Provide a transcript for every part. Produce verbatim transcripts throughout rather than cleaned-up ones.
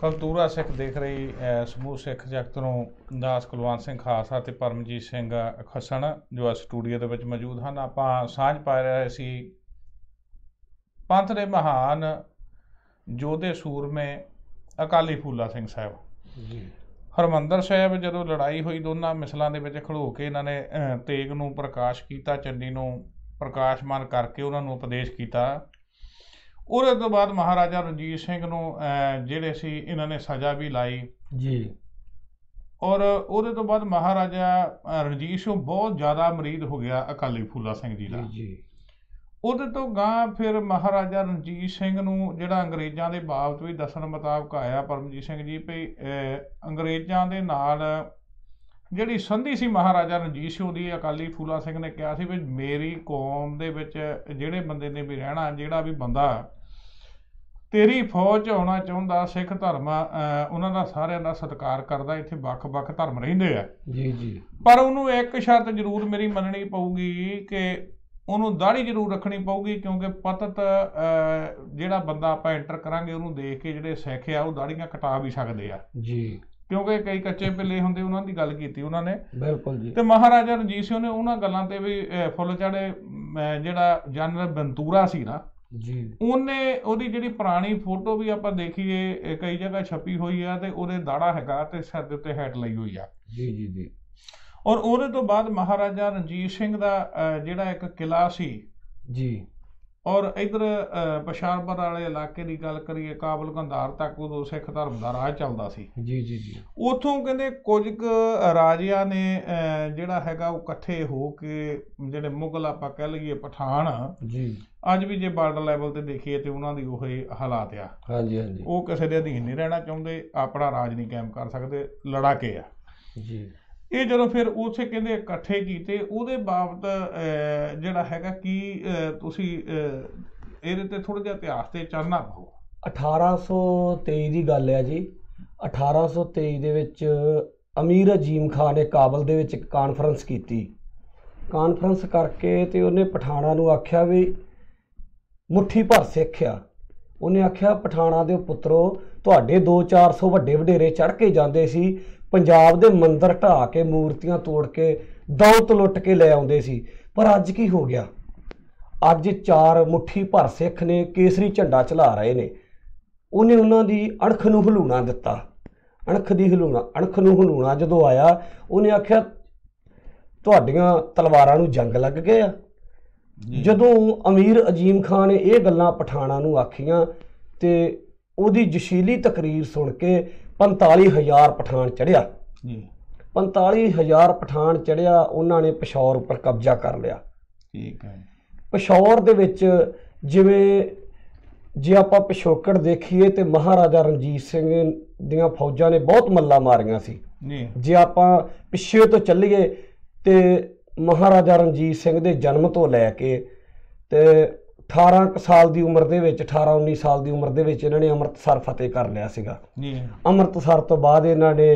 ਕਲਤੂਰਾ ਸਿੱਖ ਦੇਖ ਰਹੀ ਸਮੂਹ ਸਿੱਖ ਜਗਤ ਦਾਸ ਕੁਲਵੰਤ ਸਿੰਘ ਖਾਲਸਾ ਅਤੇ ਪਰਮਜੀਤ ਸਿੰਘ ਖੱਸਣ ਜੋ ਅੱਜ ਸਟੂਡੀਓ ਦੇ ਵਿੱਚ ਮੌਜੂਦ ਹਨ। ਆਪਾਂ ਸਾਂਝ ਪਾ ਰਹੇ ਸੀ ਪੰਥ ਦੇ ਮਹਾਨ ਯੋਧੇ ਸੂਰਮੇ ਅਕਾਲੀ ਫੂਲਾ ਸਿੰਘ ਸਾਹਿਬ ਜੀ। ਹਰਿਮੰਦਰ ਸਾਹਿਬ ਜਦੋਂ ਲੜਾਈ ਹੋਈ ਦੋਨਾਂ ਮਿਸਲਾਂ ਦੇ ਵਿੱਚ ਖੜੋ ਕੇ ਇਹਨਾਂ ਨੇ ਤੇਗ ਨੂੰ ਪ੍ਰਕਾਸ਼ ਕੀਤਾ, ਚੰਡੀ ਨੂੰ ਪ੍ਰਕਾਸ਼ਮਾਨ ਕਰਕੇ ਉਹਨਾਂ ਨੂੰ ਉਪਦੇਸ਼ ਕੀਤਾ। ਉਹਦੇ ਤੋਂ ਬਾਅਦ ਮਹਾਰਾਜਾ ਰਣਜੀਤ ਸਿੰਘ ਨੂੰ ਜਿਹੜੇ ਸੀ ਇਹਨਾਂ ਨੇ ਸਜ਼ਾ ਵੀ ਲਾਈ ਜੀ। ਔਰ ਉਹਦੇ ਤੋਂ ਬਾਅਦ ਮਹਾਰਾਜਾ ਰਣਜੀਤ ਸਿੰਘ ਬਹੁਤ ਜ਼ਿਆਦਾ ਮਰੀਦ ਹੋ ਗਿਆ ਅਕਾਲੀ ਫੂਲਾ ਸਿੰਘ ਜੀ ਦਾ ਜੀ। ਉਹਦੇ ਤੋਂ ਗਾਂ ਫਿਰ ਮਹਾਰਾਜਾ ਰਣਜੀਤ ਸਿੰਘ ਨੂੰ ਜਿਹੜਾ ਅੰਗਰੇਜ਼ਾਂ ਦੇ ਬਾਬਤ ਵੀ ਦੱਸਣ ਮੁਤਾਬਕ ਆਇਆ ਪਰਮਜੀਤ ਸਿੰਘ ਜੀ ਵੀ ਅੰਗਰੇਜ਼ਾਂ ਦੇ ਨਾਲ ਜਿਹੜੀ ਸੰਧੀ ਸੀ ਮਹਾਰਾਜਾ ਰਣਜੀਤ ਸਿੰਘ ਦੀ, ਅਕਾਲੀ ਫੂਲਾ ਸਿੰਘ ਨੇ ਕਿਹਾ ਸੀ ਵੀ ਮੇਰੀ ਕੌਮ ਦੇ ਵਿੱਚ ਜਿਹੜੇ ਬੰਦੇ ਨੇ ਵੀ ਰਹਿਣਾ, ਜਿਹੜਾ ਵੀ ਬੰਦਾ ਤੇਰੀ ਫੌਜ 'ਚ ਆਉਣਾ ਚਾਹੁੰਦਾ, ਸਿੱਖ ਧਰਮ ਉਹਨਾਂ ਦਾ ਸਾਰਿਆਂ ਦਾ ਸਤਿਕਾਰ ਕਰਦਾ, ਇੱਥੇ ਵੱਖ ਵੱਖ ਧਰਮ ਰਹਿੰਦੇ ਆ ਜੀ ਜੀ, ਪਰ ਉਹਨੂੰ ਇੱਕ ਸ਼ਰਤ ਜ਼ਰੂਰ ਮੇਰੀ ਮੰਨਣੀ ਪਊਗੀ ਕਿ ਉਹਨੂੰ ਦਾੜੀ ਜ਼ਰੂਰ ਰੱਖਣੀ ਪਊਗੀ, ਕਿਉਂਕਿ ਪਤਤ ਜਿਹੜਾ ਬੰਦਾ ਆਪਾਂ ਐਂਟਰ ਕਰਾਂਗੇ ਉਹਨੂੰ ਦੇਖ ਕੇ ਜਿਹੜੇ ਸਿੱਖ ਆ ਉਹ ਦਾੜੀਆਂ ਕਟਾ ਵੀ ਸਕਦੇ ਆ ਜੀ, ਕਿਉਂਕਿ ਕਈ ਕੱਚੇ ਪਿੱਲੇ ਹੁੰਦੇ। ਉਹਨਾਂ ਦੀ ਗੱਲ ਕੀਤੀ ਉਹਨਾਂ ਨੇ ਬਿਲਕੁਲ ਜੀ। ਤੇ ਮਹਾਰਾਜਾ ਰਣਜੀਤ ਸਿੰਘ ਨੇ ਉਹਨਾਂ ਗੱਲਾਂ ਤੇ ਵੀ ਫੁੱਲ ਚਾੜੇ। ਜਿਹੜਾ ਜਨਰਲ ਬੰਤੂਰਾ ਸੀ ਨਾ ਜੀ, ਉਹਨੇ ਉਹਦੀ ਜਿਹੜੀ ਪੁਰਾਣੀ ਫੋਟੋ ਵੀ ਆਪਾਂ ਦੇਖੀਏ ਕਈ ਜਗ੍ਹਾ ਛਪੀ ਹੋਈ ਆ ਤੇ ਉਹਦੇ ਦਾੜਾ ਹੈਗਾ ਤੇ ਸਿਰ ਦੇ ਉੱਤੇ ਹੈਟ ਲਈ ਹੋਈ ਆ ਜੀ ਜੀ ਜੀ। ਔਰ ਉਹਦੇ ਤੋਂ ਬਾਅਦ ਮਹਾਰਾਜਾ ਰਣਜੀਤ ਸਿੰਘ ਦਾ ਜਿਹੜਾ ਇੱਕ ਕਿਲਾ ਸੀ ਜੀ, ਔਰ ਇੱਧਰ ਪਸ਼ਾਵਰ ਵਾਲੇ ਇਲਾਕੇ ਦੀ ਗੱਲ ਕਰੀਏ, ਕਾਬਲ ਕੰਧਾਰ ਤੱਕ ਉਦੋਂ ਸਿੱਖ ਧਰਮ ਦਾ ਰਾਜ ਚੱਲਦਾ ਸੀ ਜੀ ਜੀ ਜੀ। ਉੱਥੋਂ ਕਹਿੰਦੇ ਕੁਝ ਕੁ ਰਾਜਿਆਂ ਨੇ ਜਿਹੜਾ ਹੈਗਾ ਉਹ ਇਕੱਠੇ ਹੋ ਕੇ ਜਿਹੜੇ ਮੁਗਲ ਆਪਾਂ ਕਹਿ ਲਈਏ ਪਠਾਨ ਜੀ, ਅੱਜ ਵੀ ਜੇ ਬਾਰਡਰ ਲੈਵਲ ਤੇ ਦੇਖੀਏ ਤੇ ਉਹਨਾਂ ਦੀ ਉਹ ਹਾਲਾਤ ਆ ਹਾਂਜੀ ਹਾਂਜੀ। ਉਹ ਕਿਸੇ ਦੇ ਅਧੀਨ ਨਹੀਂ ਰਹਿਣਾ ਚਾਹੁੰਦੇ, ਆਪਣਾ ਰਾਜ ਨਹੀਂ ਕਾਇਮ ਕਰ ਸਕਦੇ, ਲੜਾਕੇ ਆ ਜੀ। ਇਹ ਜਦੋਂ ਫਿਰ ਉੱਥੇ ਕਹਿੰਦੇ ਇਕੱਠੇ ਕੀਤੇ, ਉਹਦੇ ਬਾਬਤ ਜਿਹੜਾ ਹੈਗਾ ਕੀ ਤੁਸੀਂ ਇਹਦੇ ਤੇ ਥੋੜ੍ਹਾ ਜਿਹਾ ਇਤਿਹਾਸ ਤੇ ਚਾਨਣਾ ਪਾਓ। ਅਠਾਰਾਂ ਸੌ ਤੇਈ ਦੀ ਗੱਲ ਹੈ ਜੀ। ਅਠਾਰਾਂ ਸੌ ਤੇਈ ਦੇ ਵਿੱਚ ਅਮੀਰ ਅਜੀਮ ਖਾਨ ਨੇ ਕਾਬਲ ਦੇ ਵਿੱਚ ਇੱਕ ਕਾਨਫਰੰਸ ਕੀਤੀ। ਕਾਨਫਰੰਸ ਕਰਕੇ ਤੇ ਉਹਨੇ ਪਠਾਣਾਂ ਨੂੰ ਆਖਿਆ ਵੀ ਮੁੱਠੀ ਭਰ ਸਿੱਖ ਆ। ਉਹਨੇ ਆਖਿਆ ਪਠਾਣਾਂ ਦੇ ਪੁੱਤਰੋ, ਤੁਹਾਡੇ ਦੋ ਚਾਰ ਸੌ ਵੱਡੇ ਵਡੇਰੇ ਚੜ੍ਹ ਕੇ ਜਾਂਦੇ ਸੀ, ਪੰਜਾਬ ਦੇ ਮੰਦਰ ਢਾਹ ਕੇ ਮੂਰਤੀਆਂ ਤੋੜ ਕੇ ਦੌਲਤ ਲੁੱਟ ਕੇ ਲੈ ਆਉਂਦੇ ਸੀ, ਪਰ ਅੱਜ ਕੀ ਹੋ ਗਿਆ? ਅੱਜ ਚਾਰ ਮੁੱਠੀ ਭਰ ਸਿੱਖ ਨੇ ਕੇਸਰੀ ਝੰਡਾ ਚਲਾ ਰਹੇ ਨੇ। ਉਹਨੇ ਉਹਨਾਂ ਦੀ ਅਣਖ ਨੂੰ ਹਲੂਣਾ ਦਿੱਤਾ। ਅਣਖ ਦੀ ਹਲੂਣਾ ਅਣਖ ਨੂੰ ਹਲੂਣਾ ਜਦੋਂ ਆਇਆ, ਉਹਨੇ ਆਖਿਆ ਤੁਹਾਡੀਆਂ ਤਲਵਾਰਾਂ ਨੂੰ ਜੰਗ ਲੱਗ ਗਏ ਆ। ਜਦੋਂ ਅਮੀਰ ਅਜੀਮ ਖਾਨ ਨੇ ਇਹ ਗੱਲਾਂ ਪਠਾਣਾਂ ਨੂੰ ਆਖੀਆਂ ਤੇ ਉਹਦੀ ਜਸ਼ੀਲੀ ਤਕਰੀਰ ਸੁਣ ਕੇ ਪੰਤਾਲੀ ਹਜ਼ਾਰ ਪਠਾਨ ਚੜ੍ਹਿਆ ਜੀ। ਪੰਤਾਲੀ ਹਜ਼ਾਰ ਪਠਾਨ ਚੜ੍ਹਿਆ, ਉਹਨਾਂ ਨੇ ਪਿਸ਼ੌਰ ਉੱਪਰ ਕਬਜ਼ਾ ਕਰ ਲਿਆ। ਠੀਕ ਹੈ। ਪਿਸ਼ੌਰ ਦੇ ਵਿੱਚ ਜਿਵੇਂ ਜੇ ਆਪਾਂ ਪਿਛੋਕੜ ਦੇਖੀਏ ਤੇ ਮਹਾਰਾਜਾ ਰਣਜੀਤ ਸਿੰਘ ਦੀਆਂ ਫੌਜਾਂ ਨੇ ਬਹੁਤ ਮੱਲਾਂ ਮਾਰੀਆਂ ਸੀ ਜੀ। ਜੇ ਆਪਾਂ ਪਿੱਛੇ ਤੋਂ ਚੱਲੀਏ ਤੇ ਮਹਾਰਾਜਾ ਰਣਜੀਤ ਸਿੰਘ ਦੇ ਜਨਮ ਤੋਂ ਲੈ ਕੇ ਤੇ ਅਠਾਰਾਂ ਕੁ ਸਾਲ ਦੀ ਉਮਰ ਦੇ ਵਿੱਚ, ਅਠਾਰਾਂ ਉੱਨੀ ਸਾਲ ਦੀ ਉਮਰ ਦੇ ਵਿੱਚ ਇਹਨਾਂ ਨੇ ਅੰਮ੍ਰਿਤਸਰ ਫਤਿਹ ਕਰ ਲਿਆ ਸੀਗਾ ਜੀ। ਅੰਮ੍ਰਿਤਸਰ ਤੋਂ ਬਾਅਦ ਇਹਨਾਂ ਨੇ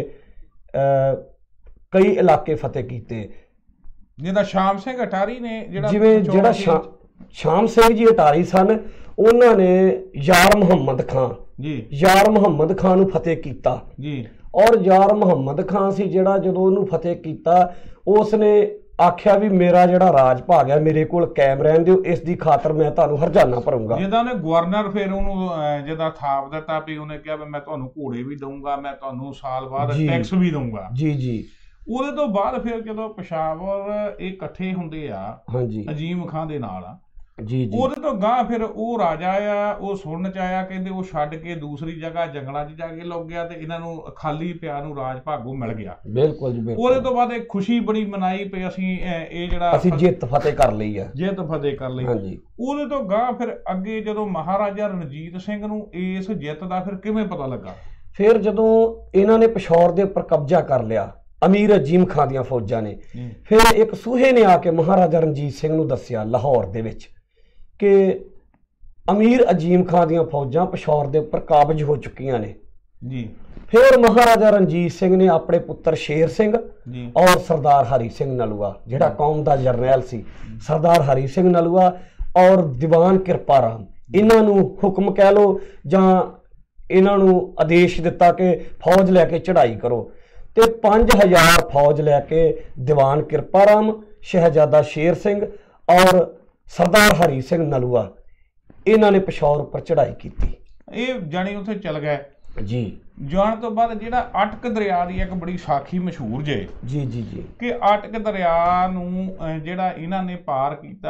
ਕਈ ਇਲਾਕੇ ਫਤਿਹ ਕੀਤੇ। ਜਿਹਦਾ ਸ਼ਾਮ ਸਿੰਘ ਅਟਾਰੀ ਨੇ ਜਿਹੜਾ ਜਿਵੇਂ ਜਿਹੜਾ ਸ਼ਾਮ ਸਿੰਘ ਜੀ ਅਟਾਰੀ ਸਨ, ਉਹਨਾਂ ਨੇ ਯਾਰ ਮੁਹੰਮਦ ਖਾਂ ਜੀ ਯਾਰ ਮੁਹੰਮਦ ਖਾਂ ਨੂੰ ਫਤਿਹ ਕੀਤਾ ਜੀ। ਔਰ ਯਾਰ ਮੁਹੰਮਦ ਖਾਂ ਸੀ ਜਿਹੜਾ, ਜਦੋਂ ਉਹਨੂੰ ਫਤਿਹ ਕੀਤਾ ਉਸ ਨੇ ਆਖਿਆ ਵੀ ਮੇਰਾ ਜਿਹੜਾ ਰਾਜ ਭਾਗ ਹੈ ਮੇਰੇ ਕੋਲ ਕਾਇਮ ਰਹਿਣ ਦਿਓ, ਇਸ ਦੀ ਖਾਤਰ ਮੈਂ ਤੁਹਾਨੂੰ ਹਰਜਾਨਾ ਭਰੂੰਗਾ। ਜਿੱਦਾਂ ਉਹਨੇ ਗਵਰਨਰ ਫਿਰ ਉਹਨੂੰ ਜਿੱਦਾਂ ਥਾਪ ਦਿੱਤਾ ਵੀ ਉਹਨੇ ਕਿਹਾ ਵੀ ਮੈਂ ਤੁਹਾਨੂੰ ਘੋੜੇ ਵੀ ਦਊਂਗਾ, ਮੈਂ ਤੁਹਾਨੂੰ ਸਾਲ ਬਾਅਦ ਟੈਕਸ ਵੀ ਦਊਂਗਾ ਜੀ ਜੀ। ਉਹਦੇ ਤੋਂ ਬਾਅਦ ਫਿਰ ਜਦੋਂ ਪਸ਼ਾਵਰ ਇਹ ਇਕੱਠੇ ਹੁੰਦੇ ਆ ਹਾਂਜੀ ਅਜੀਮ ਖਾਂ ਦੇ ਨਾਲ ਜੀ ਜੀ, ਉਹਦੇ ਤੋਂ ਗਾਂ ਫਿਰ ਉਹ ਰਾਜਾ ਆ, ਉਹ ਸੁਣਨ ਚ ਆਇਆ, ਕਹਿੰਦੇ ਉਹ ਛੱਡ ਕੇ ਦੂਸਰੀ ਜਗ੍ਹਾ ਜੰਗਲਾਂ 'ਚ ਜਾ ਕੇ ਲੁੱਕ ਗਿਆ ਤੇ ਇਹਨਾਂ ਨੂੰ ਖਾਲੀ ਪਿਆ ਨੂੰ ਰਾਜ ਭਾਗੋ ਮਿਲ ਗਿਆ। ਬਿਲਕੁਲ ਜੀ ਬਿਲਕੁਲ। ਉਹਦੇ ਤੋਂ ਬਾਅਦ ਇਹ ਖੁਸ਼ੀ ਬੜੀ ਮਨਾਈ ਪਈ ਅਸੀਂ ਇਹ ਜਿਹੜਾ ਅਸੀਂ ਜਿੱਤ ਫਤਿਹ ਕਰ ਲਈ ਆ, ਜਿੱਤ ਫਤਿਹ ਕਰ ਲਈ ਹਾਂਜੀ। ਉਹਦੇ ਤੋਂ ਗਾਂ ਫਿਰ ਅੱਗੇ ਜਦੋਂ ਮਹਾਰਾਜਾ ਰਣਜੀਤ ਸਿੰਘ ਨੂੰ ਇਸ ਜਿੱਤ ਦਾ ਫਿਰ ਕਿਵੇਂ ਪਤਾ ਲੱਗਾ? ਫਿਰ ਜਦੋਂ ਇਹਨਾਂ ਨੇ ਪਿਸ਼ੌਰ ਦੇ ਉੱਪਰ ਕਬਜ਼ਾ ਕਰ ਲਿਆ ਅਮੀਰ ਅਜੀਮ ਖਾਂ ਦੀਆਂ ਫੌਜਾਂ ਨੇ, ਫਿਰ ਇੱਕ ਸੂਹੇ ਨੇ ਆ ਕੇ ਮਹਾਰਾਜਾ ਰਣਜੀਤ ਸਿੰਘ ਨੂੰ ਦੱਸਿਆ ਲਾਹੌਰ ਦੇ ਵਿੱਚ ਕਿ ਅਮੀਰ ਅਜੀਮ ਖਾਂ ਦੀਆਂ ਫੌਜਾਂ ਪਿਸ਼ੌਰ ਦੇ ਉੱਪਰ ਕਾਬਜ ਹੋ ਚੁੱਕੀਆਂ ਨੇ ਜੀ। ਫਿਰ ਮਹਾਰਾਜਾ ਰਣਜੀਤ ਸਿੰਘ ਨੇ ਆਪਣੇ ਪੁੱਤਰ ਸ਼ੇਰ ਸਿੰਘ ਔਰ ਸਰਦਾਰ ਹਰੀ ਸਿੰਘ ਨਲੂਆ, ਜਿਹੜਾ ਕੌਮ ਦਾ ਜਰਨੈਲ ਸੀ, ਸਰਦਾਰ ਹਰੀ ਸਿੰਘ ਨਲੂਆ ਔਰ ਦੀਵਾਨ ਕਿਰਪਾ ਰਾਮ, ਇਹਨਾਂ ਨੂੰ ਹੁਕਮ ਕਹਿ ਲਓ ਜਾਂ ਇਹਨਾਂ ਨੂੰ ਆਦੇਸ਼ ਦਿੱਤਾ ਕਿ ਫੌਜ ਲੈ ਕੇ ਚੜ੍ਹਾਈ ਕਰੋ ਤੇ ਪੰਜ ਹਜ਼ਾਰ ਫੌਜ ਲੈ ਕੇ ਦੀਵਾਨ ਕਿਰਪਾ ਰਾਮ, ਸ਼ਹਿਜ਼ਾਦਾ ਸ਼ੇਰ ਸਿੰਘ ਔਰ ਸਰਦਾਰ ਹਰੀ ਸਿੰਘ ਨਲੂਆ ਇਹਨਾਂ ਨੇ ਪਿਸ਼ੌਰ ਉੱਪਰ ਚੜ੍ਹਾਈ ਕੀਤੀ। ਇਹ ਜਾਣੀ ਉੱਥੇ ਚਲ ਗਏ ਜੀ। ਜਾਣ ਤੋਂ ਬਾਅਦ ਜਿਹੜਾ ਅਟਕ ਦਰਿਆ ਦੀ ਇੱਕ ਬੜੀ ਸਾਖੀ ਮਸ਼ਹੂਰ ਜੇ ਜੀ ਜੀ ਜੀ ਕਿ ਅਟਕ ਦਰਿਆ ਨੂੰ ਜਿਹੜਾ ਇਹਨਾਂ ਨੇ ਪਾਰ ਕੀਤਾ,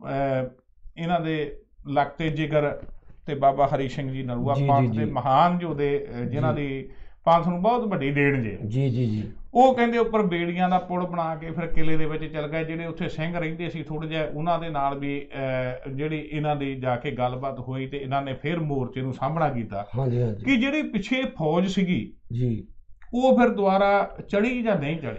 ਇਹਨਾਂ ਦੇ ਲਖਤੇ ਜਿਗਰ ਤੇ ਬਾਬਾ ਹਰੀ ਸਿੰਘ ਜੀ ਨਲੂਆ ਪੰਥ ਦੇ ਮਹਾਨ ਯੋਧੇ ਜਿਨ੍ਹਾਂ ਦੀ ਪੰਥ ਨੂੰ ਬਹੁਤ ਵੱਡੀ ਦੇਣ ਜੇ। ਜੀ ਜੀ ਜੀ ਉਹ ਕਹਿੰਦੇ ਉੱਪਰ ਬੇੜੀਆਂ ਦਾ ਪੁਲ ਬਣਾ ਕੇ ਫਿਰ ਕਿਲੇ ਦੇ ਵਿੱਚ ਚਲ ਗਏ। ਜਿਹੜੇ ਉੱਥੇ ਸਿੰਘ ਰਹਿੰਦੇ ਸੀ ਥੋੜ੍ਹਾ ਜਿਹਾ, ਉਹਨਾਂ ਦੇ ਨਾਲ ਵੀ ਜਿਹੜੀ ਇਹਨਾਂ ਦੀ ਜਾ ਕੇ ਗੱਲਬਾਤ ਹੋਈ ਤੇ ਇਹਨਾਂ ਨੇ ਫਿਰ ਮੋਰਚੇ ਨੂੰ ਸਾਹਮਣਾ ਕੀਤਾ। ਹਾਂਜੀ ਹਾਂਜੀ ਕਿ ਜਿਹੜੀ ਪਿੱਛੇ ਫੌਜ ਸੀਗੀ ਜੀ ਉਹ ਫਿਰ ਦੁਬਾਰਾ ਚੜੀ ਜਾਂ ਨਹੀਂ ਚੜੀ।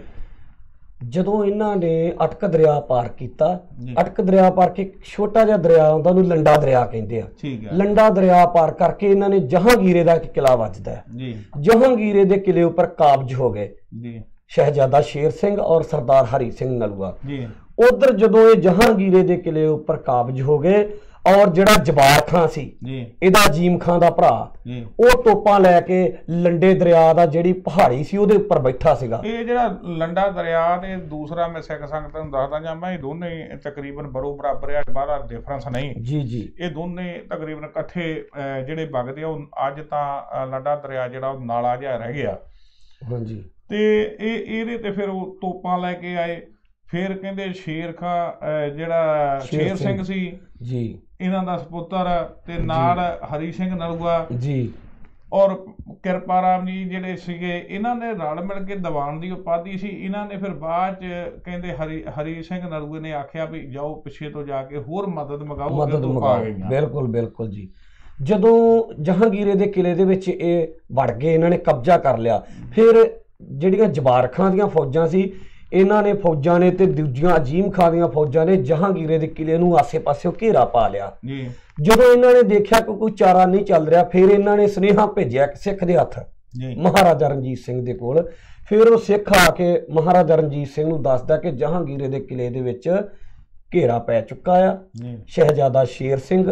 ਜਦੋਂ ਇਹਨਾਂ ਨੇ ਅਟਕ ਦਰਿਆ ਪਾਰ ਕੀਤਾ, ਅਟਕ ਦਰਿਆ ਪਾਰ ਕੇ ਛੋਟਾ ਜਿਹਾ ਦਰਿਆ ਆਉਂਦਾ, ਉਹਨੂੰ ਲੰਡਾ ਦਰਿਆ ਕਹਿੰਦੇ ਆ। ਠੀਕ ਹੈ। ਲੰਡਾ ਦਰਿਆ ਪਾਰ ਕਰਕੇ ਇਹਨਾਂ ਨੇ ਜਹਾਂਗੀਰੇ ਦਾ ਇੱਕ ਕਿਲਾ ਵੱਜਦਾ ਜੀ। ਜਹਾਂਗੀਰੇ ਦੇ ਕਿਲੇ ਉੱਪਰ ਕਾਬਜ ਹੋ ਗਏ ਜੀ ਸ਼ਹਿਜ਼ਾਦਾ ਸ਼ੇਰ ਸਿੰਘ ਔਰ ਸਰਦਾਰ ਹਰੀ ਸਿੰਘ ਨਲੂਆ ਜੀ। ਉਧਰ ਜਦੋਂ ਇਹ ਜਹਾਂਗੀਰੇ ਦੇ ਕਿਲੇ ਉੱਪਰ ਕਾਬਜ ਹੋ ਗਏ ਔਰ ਜਿਹੜਾ ਜਬਾਰ ਖਾਂ ਸੀ ਜੀ, ਇਹਦਾ ਅਜੀਮ ਖਾਂ ਦਾ ਭਰਾ, ਜੀ, ਉਹ ਤੋਪਾਂ ਲੈ ਕੇ ਲੰਡੇ ਦਰਿਆ ਦਾ ਜਿਹੜੀ ਪਹਾੜੀ ਸੀ ਉਹਦੇ ਉੱਪਰ ਬੈਠਾ ਸੀਗਾ। ਇਹ ਜਿਹੜਾ ਲੰਡਾ ਦਰਿਆ ਤੇ ਦੂਸਰਾ ਮੈਂ ਸਿੱਖ ਸੰਗਤ ਨੂੰ ਦੱਸਦਾ ਜਾਂ ਮੈਂ ਇਹ ਦੋਨੇ ਤਕਰੀਬਨ ਬਰੋ ਬਰਾਬਰ ਆ, ਬਾਹਰ ਡਿਫਰੈਂਸ ਨਹੀਂ। ਜੀ ਜੀ ਇਹ ਦੋਨੇ ਤਕਰੀਬਨ ਇਕੱਠੇ ਜਿਹੜੇ ਵਗਦੇ ਆ। ਅੱਜ ਤਾਂ ਲੰਡਾ ਦਰਿਆ ਜਿਹੜਾ ਉਹ ਨਾਲਾ ਜਿਹਾ ਰਹਿ ਗਿਆ। ਹਾਂਜੀ। ਤੇ ਇਹ ਇਹਦੇ ਤੇ ਫਿਰ ਉਹ ਤੋਪਾਂ ਲੈ ਕੇ ਆਏ। ਫਿਰ ਕਹਿੰਦੇ ਸ਼ੇਰ ਖਾਂ ਜਿਹੜਾ ਸ਼ੇਰ ਸਿੰਘ ਸੀ ਜੀ, ਇਹਨਾਂ ਦਾ ਸਪੁੱਤਰ, ਤੇ ਨਾਲ ਹਰੀ ਸਿੰਘ ਨਲੂਆ ਜੀ ਔਰ ਕਿਰਪਾ ਰਾਮ ਜੀ ਜਿਹੜੇ ਸੀਗੇ, ਇਹਨਾਂ ਨੇ ਰਲ ਮਿਲ ਕੇ ਦੀਵਾਨ ਦੀ ਉਪਾਧੀ ਸੀ। ਇਹਨਾਂ ਨੇ ਫਿਰ ਬਾਅਦ ਚ ਕਹਿੰਦੇ ਹਰੀ ਹਰੀ ਸਿੰਘ ਨਲੂਏ ਨੇ ਆਖਿਆ ਵੀ ਜਾਓ ਪਿੱਛੇ ਤੋਂ ਜਾ ਕੇ ਹੋਰ ਮਦਦ ਮੰਗਾਓ। ਮਦਦ ਮੰਗਾਓ। ਬਿਲਕੁਲ ਬਿਲਕੁਲ ਜੀ। ਜਦੋਂ ਜਹਾਂਗੀਰੇ ਦੇ ਕਿਲੇ ਦੇ ਵਿੱਚ ਇਹ ਵੜ ਗਏ, ਇਹਨਾਂ ਨੇ ਕਬਜ਼ਾ ਕਰ ਲਿਆ। ਫਿਰ ਜਿਹੜੀਆਂ ਜਬਾਰ ਖਾਂ ਦੀਆਂ ਫੌਜਾਂ ਸੀ, ਇਹਨਾਂ ਨੇ ਫੌਜਾਂ ਨੇ ਤੇ ਦੂਜੀਆਂ ਅਜੀਮ ਖਾਂ ਦੀਆਂ ਫੌਜਾਂ ਨੇ ਜਹਾਂਗੀਰੇ ਦੇ ਕਿਲੇ ਨੂੰ ਆਸੇ-ਪਾਸੇ ਘੇਰਾ ਪਾ ਲਿਆ। ਜੀ। ਜਦੋਂ ਇਹਨਾਂ ਨੇ ਦੇਖਿਆ ਕਿ ਕੋਈ ਚਾਰਾ ਨਹੀਂ ਚੱਲ ਰਿਹਾ, ਫਿਰ ਇਹਨਾਂ ਨੇ ਸੁਨੇਹਾ ਭੇਜਿਆ ਇੱਕ ਸਿੱਖ ਦੇ ਹੱਥ ਮਹਾਰਾਜਾ ਰਣਜੀਤ ਸਿੰਘ ਦੇ ਕੋਲ। ਫਿਰ ਉਹ ਸਿੱਖ ਆ ਕੇ ਮਹਾਰਾਜਾ ਰਣਜੀਤ ਸਿੰਘ ਨੂੰ ਦੱਸਦਾ ਕਿ ਜਹਾਂਗੀਰੇ ਦੇ ਕਿਲੇ ਦੇ ਵਿੱਚ ਘੇਰਾ ਪੈ ਚੁੱਕਾ ਆ। ਸ਼ਹਿਜ਼ਾਦਾ ਸ਼ੇਰ ਸਿੰਘ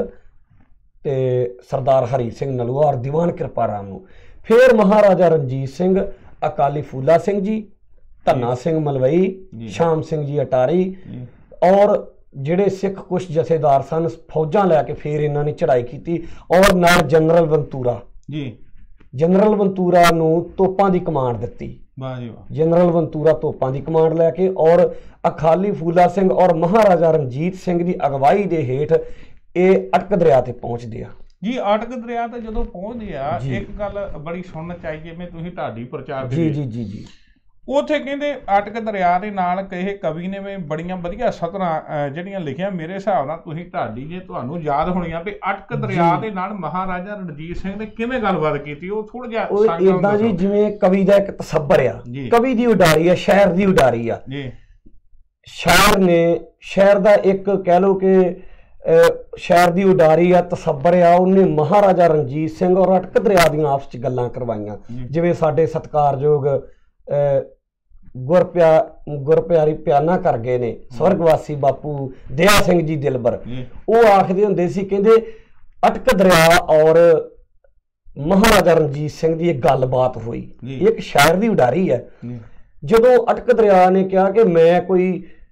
ਤੇ ਸਰਦਾਰ ਹਰੀ ਸਿੰਘ ਨਲੂਆ ਔਰ ਦੀਵਾਨ ਕਿਰਪਾ ਰਾਮ ਨੂੰ। ਫਿਰ ਮਹਾਰਾਜਾ ਰਣਜੀਤ ਸਿੰਘ, ਅਕਾਲੀ ਫੂਲਾ ਸਿੰਘ ਜੀ, ਧੰਨਾ ਸਿੰਘ ਮਲਵਈ, ਸ਼ਾਮ ਸਿੰਘ ਜੀ ਅਟਾਰੀ ਔਰ ਜਿਹੜੇ ਸਿੱਖ ਕੁਛ ਜਥੇਦਾਰ ਸਨ, ਫੌਜਾਂ ਲੈ ਕੇ ਫਿਰ ਇਹਨਾਂ ਨੇ ਚੜ੍ਹਾਈ ਕੀਤੀ। ਔਰ ਨਾਲ ਜਨਰਲ ਵੰਤੂਰਾ ਜੀ, ਜਨਰਲ ਵੰਤੂਰਾ ਨੂੰ ਤੋਪਾਂ ਦੀ ਕਮਾਂਡ ਦਿੱਤੀ। ਵਾਹ ਜੀ ਵਾਹ। ਜਨਰਲ ਵੰਤੂਰਾ ਤੋਪਾਂ ਦੀ ਕਮਾਂਡ ਲੈ ਕੇ ਔਰ ਅਕਾਲੀ ਫੂਲਾ ਸਿੰਘ ਔਰ ਮਹਾਰਾਜਾ ਰਣਜੀਤ ਸਿੰਘ ਦੀ ਅਗਵਾਈ ਦੇ ਹੇਠ ਇਹ ਅਟਕ ਦਰਿਆ ਤੇ ਪਹੁੰਚਦੇ ਆ। ਜੀ ਅਟਕ ਦਰਿਆ ਤੇ ਜਦੋਂ ਪਹੁੰਚਦੇ ਆ, ਇੱਕ ਗੱਲ ਬੜੀ ਸੁਣਨ ਚਾਹੀਏ, ਮੈਂ ਤੁਸੀਂ ਢਾਡੀ ਪ੍ਰਚਾਰ ਜੀ ਜੀ ਜੀ ਜੀ ਉੱਥੇ ਕਹਿੰਦੇ ਅਟਕ ਦਰਿਆ ਦੇ ਨਾਲ ਕਹੇ ਕਵੀ ਨੇ ਵੀ ਬੜੀਆਂ ਵਧੀਆ ਸਤਰਾਂ ਜਿਹੜੀਆਂ ਲਿਖੀਆਂ। ਮੇਰੇ ਹਿਸਾਬ ਨਾਲ ਤੁਸੀਂ ਢਾਡੀ ਜੇ ਤੁਹਾਨੂੰ ਯਾਦ ਹੋਣੀਆਂ ਵੀ ਅਟਕ ਦਰਿਆ ਦੇ ਨਾਲ ਮਹਾਰਾਜਾ ਰਣਜੀਤ ਸਿੰਘ ਨੇ ਕਿਵੇਂ ਗੱਲਬਾਤ ਕੀਤੀ, ਉਹ ਥੋੜਾ ਜਿਹਾ ਇਦਾਂ ਜੀ ਜਿਵੇਂ ਕਵੀ ਦਾ ਇੱਕ ਤਸੱਬਰ ਆ, ਕਵੀ ਦੀ ਉਡਾਰੀ ਆ, ਸ਼ਾਇਰ ਦੀ ਉਡਾਰੀ ਆ। ਜੀ। ਸ਼ਾਇਰ ਨੇ ਸ਼ਾਇਰ ਦਾ ਇੱਕ ਕਹਿ ਲਓ ਕਿ ਸ਼ਾਇਰ ਦੀ ਉਡਾਰੀ ਆ, ਤਸੱਬਰ ਆ। ਉਹਨੇ ਮਹਾਰਾਜਾ ਰਣਜੀਤ ਸਿੰਘ ਔਰ ਅਟਕ ਦਰਿਆ ਦੀਆਂ ਆਪਸ ਚ ਗੱਲਾਂ ਕਰਵਾਈਆਂ। ਜਿਵੇਂ ਸਾਡੇ ਸਤਿਕਾਰਯੋਗ ਗੁਰਪਿਆ ਗੁਰਪਿਆਰੀ ਪਿਆਨਾ ਕਰ ਗਏ ਨੇ ਸਵਰਗਵਾਸੀ ਬਾਪੂ ਦਇਆ ਸਿੰਘ ਜੀ ਦਿਲਬਰ, ਉਹ ਆਖਦੇ ਹੁੰਦੇ ਸੀ, ਕਹਿੰਦੇ ਅਟਕ ਦਰਿਆ ਔਰ ਮਹਾਰਾਜਾ ਰਣਜੀਤ ਸਿੰਘ ਦੀ ਇੱਕ ਗੱਲਬਾਤ ਹੋਈ। ਇੱਕ ਸ਼ਾਇਰ ਦੀ ਉਡਾਰੀ ਹੈ। ਜਦੋਂ ਅਟਕ ਦਰਿਆ ਨੇ ਕਿਹਾ ਕਿ ਮੈਂ ਕੋਈ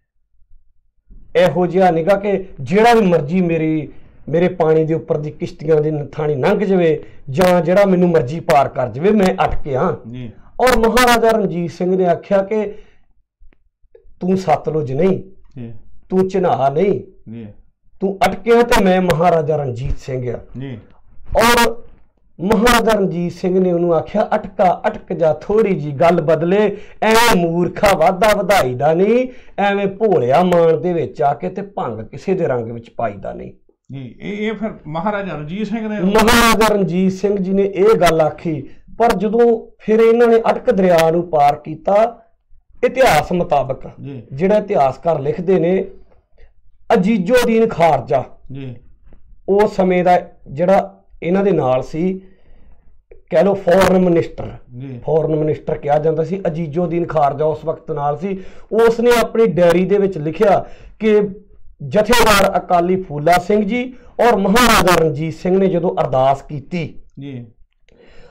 ਇਹੋ ਜਿਹਾ ਨਿਗਾ ਕਿ ਜਿਹੜਾ ਵੀ ਮਰਜ਼ੀ ਮੇਰੀ ਮੇਰੇ ਪਾਣੀ ਦੇ ਉੱਪਰ ਦੀ ਕਿਸ਼ਤੀਆਂ ਦੀ ਥਾਣੀ ਲੰਘ ਜਾਵੇ ਜਾਂ ਜਿਹੜਾ ਮੈਨੂੰ ਮਰਜ਼ੀ ਪਾਰ ਕਰ ਜਾਵੇ, ਮੈਂ ਅਟਕੇ ਹਾਂ। ਔਰ ਮਹਾਰਾਜਾ ਰਣਜੀਤ ਸਿੰਘ ਨੇ ਆਖਿਆ ਕਿ ਤੂੰ ਸਤਲੁਜ ਨਹੀਂ, ਤੂੰ ਚਨਾਹ ਨਹੀਂ, ਤੂੰ ਅਟਕਿਆ ਤੇ ਮੈਂ ਮਹਾਰਾਜਾ ਰਣਜੀਤ ਸਿੰਘ ਆ। ਔਰ ਮਹਾਰਾਜਾ ਰਣਜੀਤ ਸਿੰਘ ਨੇ ਉਹਨੂੰ ਆਖਿਆ ਅਟਕਾ ਅਟਕ ਜਾ, ਥੋੜੀ ਜੀ ਗੱਲ ਬਦਲੇ, ਐਵੇਂ ਮੂਰਖਾ ਵਾਧਾ ਵਧਾਈ ਦਾ ਨਹੀਂ, ਐਵੇਂ ਭੋਲਿਆ ਮਾਨ ਦੇ ਵਿੱਚ ਆ ਕੇ ਤੇ ਭੰਗ ਕਿਸੇ ਦੇ ਰੰਗ ਵਿੱਚ ਪਾਈਦਾ ਨਹੀਂ। ਜੀ। ਇਹ ਫਿਰ ਮਹਾਰਾਜਾ ਰਣਜੀਤ ਸਿੰਘ ਨੇ ਮਹਾਰਾਜਾ ਰਣਜੀਤ ਸਿੰਘ ਜੀ ਨੇ ਇਹ ਗੱਲ ਆਖੀ। ਪਰ ਜਦੋਂ ਫਿਰ ਇਹਨਾਂ ਨੇ ਅਟਕ ਦਰਿਆ ਨੂੰ ਪਾਰ ਕੀਤਾ, ਇਤਿਹਾਸ ਮੁਤਾਬਕ ਜਿਹੜਾ ਇਤਿਹਾਸਕਾਰ ਲਿਖਦੇ ਨੇ, ਅਜੀਜ਼ੋਦੀਨ ਖਾਰਜਾ ਉਸ ਸਮੇਂ ਦਾ ਜਿਹੜਾ ਇਹਨਾਂ ਦੇ ਨਾਲ ਸੀ, ਕਹਿ ਲਓ ਫੋਰਨ ਮਿਨਿਸਟਰ, ਫੋਰਨ ਮਿਨਿਸਟਰ ਕਿਹਾ ਜਾਂਦਾ ਸੀ, ਅਜੀਜ਼ੋਦੀਨ ਖਾਰਜਾ ਉਸ ਵਕਤ ਨਾਲ ਸੀ। ਉਸ ਨੇ ਆਪਣੀ ਡਾਇਰੀ ਦੇ ਵਿੱਚ ਲਿਖਿਆ ਕਿ ਜਥੇਦਾਰ ਅਕਾਲੀ ਫੂਲਾ ਸਿੰਘ ਜੀ ਔਰ ਮਹਾਰਾਜਾ ਰਣਜੀਤ ਸਿੰਘ ਨੇ ਜਦੋਂ ਅਰਦਾਸ ਕੀਤੀ ਜੀ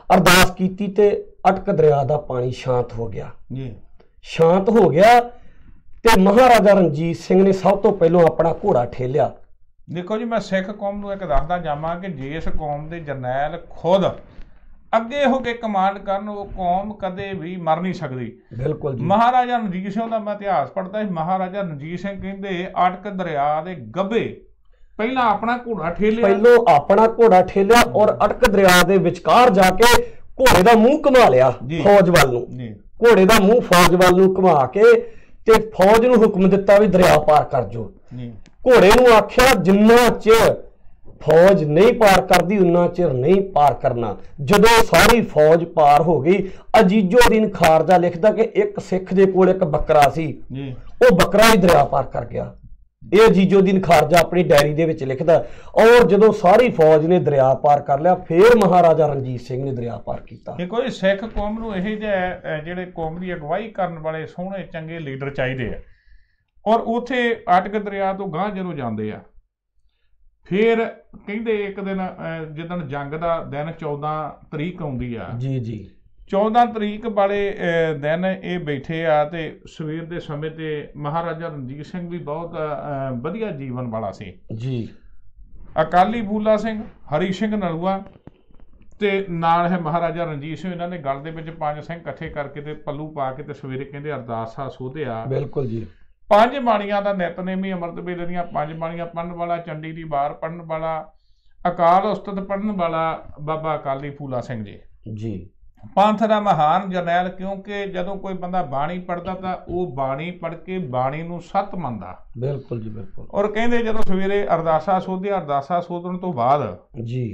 ਅਰਦਾਸ ਕੀਤੀ ਤੇ ਅਟਕ ਦਰਿਆ ਦਾ ਪਾਣੀ ਸ਼ਾਂਤ ਹੋ ਗਿਆ ਜੀ। ਸ਼ਾਂਤ ਹੋ ਗਿਆ ਤੇ ਮਹਾਰਾਜਾ ਰਣਜੀਤ ਸਿੰਘ ਨੇ ਸਭ ਤੋਂ ਪਹਿਲਾਂ ਆਪਣਾ ਘੋੜਾ ਠੇਲਿਆ। ਦੇਖੋ ਜੀ, ਮੈਂ ਸਿੱਖ ਕੌਮ ਨੂੰ ਇੱਕ ਦੱਸਦਾ ਜਾਵਾਂ ਕਿ ਜਿਸ ਕੌਮ ਦੇ ਜਰਨੈਲ ਖੁਦ ਅੱਗੇ ਹੋ ਕੇ ਕਮਾਂਡ ਕਰਨ, ਉਹ ਕੌਮ ਕਦੇ ਵੀ ਮਰ ਨਹੀਂ ਸਕਦੀ। ਬਿਲਕੁਲ ਜੀ। ਮਹਾਰਾਜਾ ਰਣਜੀਤ ਸਿੰਘ ਦਾ ਮੈਂ ਇਤਿਹਾਸ ਪੜ੍ਹਦਾ ਸੀ। ਮਹਾਰਾਜਾ ਰਣਜੀਤ ਸਿੰਘ ਕਹਿੰਦੇ ਅਟਕ ਦਰਿਆ ਦੇ ਗੱਭੇ ਪਹਿਲਾਂ ਆਪਣਾ ਘੋੜਾ ਠੇਲਿਆ, ਪਹਿਲੋਂ ਆਪਣਾ ਘੋੜਾ ਠੇਲਿਆ ਔਰ ਅਟਕ ਦਰਿਆ ਦੇ ਵਿਚਕਾਰ ਜਾ ਕੇ ਘੋੜੇ ਦਾ ਮੂੰਹ ਘੁਮਾ ਲਿਆ ਫੌਜ ਵੱਲ ਨੂੰ। ਘੋੜੇ ਦਾ ਮੂੰਹ ਫੌਜ ਵੱਲ ਨੂੰ ਘੁਮਾ ਕੇ ਤੇ ਫੌਜ ਨੂੰ ਹੁਕਮ ਦਿੱਤਾ ਵੀ ਦਰਿਆ ਪਾਰ ਕਰ ਜੋ। ਘੋੜੇ ਨੂੰ ਆਖਿਆ ਜਿੰਨਾ ਚਿਰ ਫੌਜ ਨਹੀਂ ਪਾਰ ਕਰਦੀ ਉਨਾ ਚਿਰ ਨਹੀਂ ਪਾਰ ਕਰਨਾ। ਜਦੋਂ ਸਾਰੀ ਫੌਜ ਪਾਰ ਹੋ ਗਈ, ਅਜੀਜ਼ੁਦੀਨ ਖਾਰਜਾ ਲਿਖਦਾ ਕਿ ਇੱਕ ਸਿੱਖ ਦੇ ਕੋਲ ਇੱਕ ਬੱਕਰਾ ਸੀ, ਉਹ ਬੱਕਰਾ ਹੀ ਦਰਿਆ ਪਾਰ ਕਰ ਗਿਆ। ਇਹ ਅਜੀਜ਼ੁਦੀਨ ਖਾਰਜਾ ਆਪਣੀ ਡਾਇਰੀ ਦੇ ਵਿੱਚ ਲਿਖਦਾ। ਔਰ ਜਦੋਂ ਸਾਰੀ ਫੌਜ ਨੇ ਦਰਿਆ ਪਾਰ ਕਰ ਲਿਆ, ਫਿਰ ਮਹਾਰਾਜਾ ਰਣਜੀਤ ਸਿੰਘ ਨੇ ਦਰਿਆ ਪਾਰ ਕੀਤਾ। ਇਹ ਕੋਈ ਸਿੱਖ ਕੌਮ ਨੂੰ ਇਹ ਜਿਹੇ ਜਿਹੜੇ ਕੌਮ ਦੀ ਅਗਵਾਈ ਕਰਨ ਵਾਲੇ ਸੋਹਣੇ ਚੰਗੇ ਲੀਡਰ ਚਾਹੀਦੇ ਆ। ਔਰ ਉੱਥੇ ਅਟਕ ਦਰਿਆ ਤੋਂ ਗਾਂਹ ਜਦੋਂ ਜਾਂਦੇ ਆ, ਫਿਰ ਕਹਿੰਦੇ ਇੱਕ ਦਿਨ ਜਿੱਦਣ ਜੰਗ ਦਾ ਦਿਨ ਚੌਦਾਂ ਤਰੀਕ ਆਉਂਦੀ ਆ ਜੀ ਜੀ ਚੌਦਾਂ ਤਰੀਕ ਵਾਲੇ ਦਿਨ ਇਹ ਬੈਠੇ ਆ ਤੇ ਸਵੇਰ ਦੇ ਸਮੇਂ ਤੇ ਮਹਾਰਾਜਾ ਰਣਜੀਤ ਸਿੰਘ ਵੀ ਬਹੁਤ ਵਧੀਆ ਜੀਵਨ ਵਾਲਾ ਸੀ ਜੀ। ਅਕਾਲੀ ਫੂਲਾ ਸਿੰਘ, ਹਰੀ ਸਿੰਘ ਨਲੂਆ ਤੇ ਨਾਲ ਹੈ ਮਹਾਰਾਜਾ ਰਣਜੀਤ ਸਿੰਘ। ਇਹਨਾਂ ਨੇ ਗਲ ਦੇ ਵਿੱਚ ਪੰਜ ਸਿੰਘ ਇਕੱਠੇ ਕਰਕੇ ਤੇ ਪੱਲੂ ਪਾ ਕੇ ਤੇ ਸਵੇਰੇ ਕਹਿੰਦੇ ਅਰਦਾਸਾ ਸੋਧਿਆ। ਬਿਲਕੁਲ ਜੀ। ਪੰਜ ਬਾਣੀਆਂ ਦਾ ਨਿਤਨੇਮੀ, ਅੰਮ੍ਰਿਤ ਵੇਲੇ ਦੀਆਂ ਪੰਜ ਬਾਣੀਆਂ ਪੜ੍ਹਨ ਵਾਲਾ, ਚੰਡੀ ਦੀ ਵਾਰ ਪੜ੍ਹਨ ਵਾਲਾ, ਅਕਾਲ ਉਸਤਤ ਪੜ੍ਹਨ ਵਾਲਾ ਬਾਬਾ ਅਕਾਲੀ ਫੂਲਾ ਸਿੰਘ ਜੀ ਜੀ ਪੰਥ ਦਾ ਮਹਾਨ ਜਰਨੈਲ। ਕਿਉਂਕਿ ਜਦੋਂ ਕੋਈ ਬੰਦਾ ਬਾਣੀ ਪੜ੍ਹਦਾ ਤਾਂ ਉਹ ਬਾਣੀ ਪੜ੍ਹ ਕੇ ਬਾਣੀ ਨੂੰ ਸੱਤ ਮੰਨਦਾ। ਬਿਲਕੁਲ ਜੀ ਬਿਲਕੁਲ। ਔਰ ਕਹਿੰਦੇ ਜਦੋਂ ਸਵੇਰੇ ਅਰਦਾਸਾ ਸੋਧਿਆ, ਅਰਦਾਸਾ ਸੋਧਣ ਤੋਂ ਬਾਅਦ ਜੀ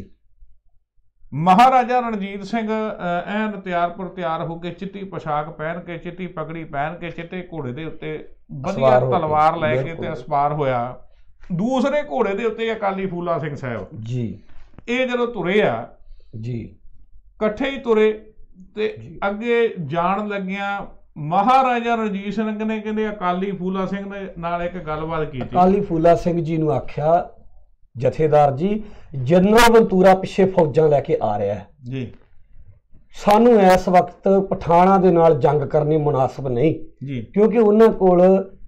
ਮਹਾਰਾਜਾ ਰਣਜੀਤ ਸਿੰਘ ਐਨ ਤਿਆਰਪੁਰ ਤਿਆਰ ਹੋ ਕੇ, ਚਿੱਟੀ ਪੋਸ਼ਾਕ ਪਹਿਨ ਕੇ, ਚਿੱਟੀ ਪਗੜੀ ਪਹਿਨ ਕੇ, ਚਿੱਟੇ ਘੋੜੇ ਦੇ ਉੱਤੇ ਵਧੀਆ ਤਲਵਾਰ ਲੈ ਕੇ ਤੇ ਅਸਵਾਰ ਹੋਇਆ। ਦੂਸਰੇ ਘੋੜੇ ਦੇ ਉੱਤੇ ਅਕਾਲੀ ਫੂਲਾ ਸਿੰਘ ਸਾਹਿਬ ਜੀ ਇਹ ਜਦੋਂ ਤੁਰੇ ਆ ਜੀ ਇਕੱਠੇ ਹੀ ਤੁਰੇ ਤੇ ਅੱਗੇ ਜਾਣ ਲੱਗਿਆ ਮਹਾਰਾਜਾ ਰਣਜੀਤ ਸਿੰਘ ਨੇ ਕਹਿੰਦੇ ਅਕਾਲੀ ਫੂਲਾ ਸਿੰਘ ਦੇ ਨਾਲ ਇੱਕ ਗੱਲਬਾਤ ਕੀਤੀ। ਅਕਾਲੀ ਫੂਲਾ ਸਿੰਘ ਜੀ ਨੂੰ ਆਖਿਆ, ਜਥੇਦਾਰ ਜੀ, ਜਨਰਲ ਵੰਤੂਰਾ ਪਿੱਛੇ ਫੌਜਾਂ ਲੈ ਕੇ ਆ ਰਿਹਾ ਹੈ ਜੀ, ਸਾਨੂੰ ਇਸ ਵਕਤ ਪਠਾਣਾ ਦੇ ਨਾਲ ਜੰਗ ਕਰਨੀ ਮੁਨਾਸਬ ਨਹੀਂ ਜੀ, ਕਿਉਂਕਿ ਉਹਨਾਂ ਕੋਲ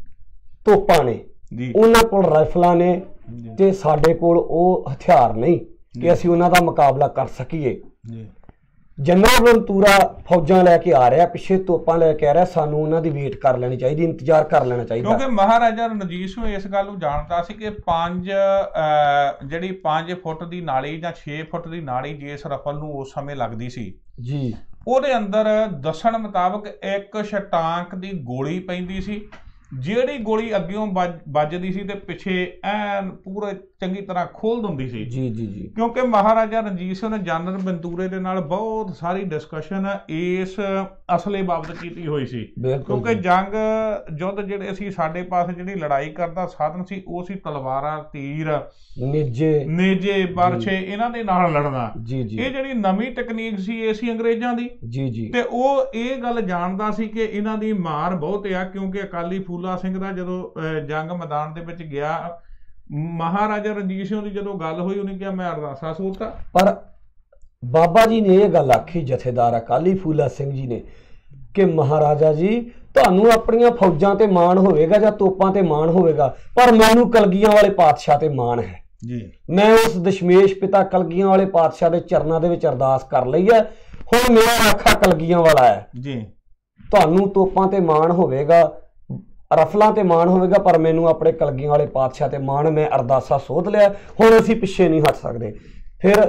ਤੋਪਾਂ ਨੇ ਜੀ, ਉਹਨਾਂ ਕੋਲ ਰਾਈਫਲਾਂ ਨੇ ਤੇ ਸਾਡੇ ਕੋਲ ਉਹ ਹਥਿਆਰ ਨਹੀਂ ਕਿ ਅਸੀਂ ਉਹਨਾਂ ਦਾ ਮੁਕਾਬਲਾ ਕਰ ਸਕੀਏ ਜੀ। ਜਨਰਲ ਵੰਤੂਰਾ ਫੌਜਾਂ ਲੈ ਕੇ ਆ ਰਿਹਾ, ਪਿੱਛੇ ਤੋਪਾਂ ਲੈ ਕੇ ਆ ਰਿਹਾ, ਸਾਨੂੰ ਉਹਨਾਂ ਦੀ ਵੇਟ ਕਰ ਲੈਣੀ ਚਾਹੀਦੀ, ਇੰਤਜ਼ਾਰ ਕਰ ਲੈਣਾ ਚਾਹੀਦਾ। ਕਿਉਂਕਿ ਮਹਾਰਾਜਾ ਰਣਜੀਤ ਸਿੰਘ ਇਸ ਗੱਲ ਨੂੰ ਜਾਣਦਾ ਸੀ ਕਿ ਪੰਜ ਜਿਹੜੀ ਪੰਜ ਫੁੱਟ ਦੀ ਨਾਲੀ ਜਾਂ ਛੇ ਫੁੱਟ ਦੀ ਨਾਲੀ ਜਿਸ ਰਫਲ ਨੂੰ ਉਸ ਸਮੇਂ ਲੱਗਦੀ ਸੀ ਜੀ, ਉਹਦੇ ਅੰਦਰ ਦੱਸਣ ਮੁਤਾਬਕ ਇੱਕ ਸ਼ਟਾਂਕ ਦੀ ਗੋਲੀ ਪੈਂਦੀ ਸੀ, ਜਿਹੜੀ ਗੋਲੀ ਅੱਗਿਓਂ ਵੱਜਦੀ ਸੀ ਤੇ ਪਿੱਛੇ ਐਨ ਪੂਰੇ ਚੰਗੀ ਤਰ੍ਹਾਂ ਖੋਲ ਦਿੰਦੀ ਸੀ। ਜੀ ਜੀ ਜੀ। ਕਿਉਂਕਿ ਮਹਾਰਾਜਾ ਰਣਜੀਤ ਸਿੰਘ ਨੇ ਜਨਰਲ ਵੰਤੂਰੇ ਦੇ ਨਾਲ ਬਹੁਤ ਸਾਰੀ ਡਿਸਕਸ਼ਨ ਇਸ ਅਸਲੇ ਬਾਬਤ ਕੀਤੀ ਹੋਈ ਸੀ। ਕਿਉਂਕਿ ਜੰਗ ਯੁੱਧ ਜਿਹੜੇ ਸੀ, ਸਾਡੇ ਪਾਸ ਜਿਹੜੀ ਲੜਾਈ ਕਰਦਾ ਸਾਧਨ ਸੀ ਉਹ ਸੀ ਤਲਵਾਰਾਂ, ਤੀਰ, ਨੇਜੇ ਨੇਜੇ ਬਰਛੇ, ਇਹਨਾਂ ਦੇ ਨਾਲ ਲੜਨਾ। ਜੀ ਜੀ। ਇਹ ਜਿਹੜੀ ਨਵੀਂ ਤਕਨੀਕ ਸੀ ਇਹ ਸੀ ਅੰਗਰੇਜ਼ਾਂ ਦੀ। ਜੀ ਜੀ। ਤੇ ਉਹ ਇਹ ਗੱਲ ਜਾਣਦਾ ਸੀ ਕਿ ਇਹਨਾਂ ਦੀ ਮਾਰ ਬਹੁਤ ਆ। ਕਿਉਂਕਿ ਅਕਾਲੀ ਫੂਲਾ ਸਿੰਘ ਦਾ ਜਦੋਂ ਜੰਗ ਮੈਦਾਨ ਦੇ ਵਿੱਚ ਗਿਆ, ਮਹਾਰਾਜਾ ਰਣਜੀਤ ਸਿੰਘ ਦੀ ਜਦੋਂ ਗੱਲ ਹੋਈ ਉਹਨੇ ਕਿਹਾ ਮੈਂ ਅਰਦਾਸਾ ਸੋਧਤਾ। ਪਰ ਬਾਬਾ ਜੀ ਨੇ ਇਹ ਗੱਲ ਆਖੀ, ਜਥੇਦਾਰ ਅਕਾਲੀ ਫੂਲਾ ਸਿੰਘ ਜੀ ਨੇ, ਕਿ ਮਹਾਰਾਜਾ ਜੀ ਤੁਹਾਨੂੰ ਆਪਣੀਆਂ ਫੌਜਾਂ ਤੇ ਮਾਣ ਹੋਵੇਗਾ ਜਾਂ ਤੋਪਾਂ ਤੇ ਮਾਣ ਹੋਵੇਗਾ, ਪਰ ਮੈਨੂੰ ਕਲਗੀਆਂ ਵਾਲੇ ਪਾਤਸ਼ਾਹ ਤੇ ਮਾਣ ਹੈ ਜੀ। ਮੈਂ ਉਸ ਦਸ਼ਮੇਸ਼ ਪਿਤਾ ਕਲਗੀਆਂ ਵਾਲੇ ਪਾਤਸ਼ਾਹ ਦੇ ਚਰਨਾਂ ਦੇ ਵਿੱਚ ਅਰਦਾਸ ਕਰ ਲਈ ਹੈ, ਹੁਣ ਮੇਰਾ ਰਾਖਾ ਕਲਗੀਆਂ ਵਾਲਾ ਹੈ ਜੀ। ਤੁਹਾਨੂੰ ਤੋਪਾਂ ਤੇ ਮਾਣ ਹੋਵੇਗਾ, ਰਫਲਾਂ ਤੇ ਮਾਣ ਹੋਵੇਗਾ, ਪਰ ਮੈਨੂੰ ਆਪਣੇ ਕਲਗੀਆਂ ਵਾਲੇ ਪਾਤਸ਼ਾਹ ਤੇ ਮਾਣ, ਮੈਂ ਅਰਦਾਸਾ ਸੋਧ ਲਿਆ, ਹੁਣ ਅਸੀਂ ਪਿੱਛੇ ਨਹੀਂ ਹਟ ਸਕਦੇ। ਫਿਰ